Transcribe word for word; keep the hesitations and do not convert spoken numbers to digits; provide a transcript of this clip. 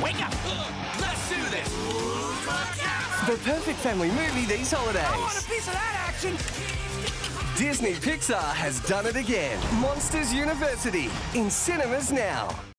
Wake up! Let's do this! The perfect family movie these holidays. I want a piece of that action! Disney Pixar has done it again. Monsters University in cinemas now.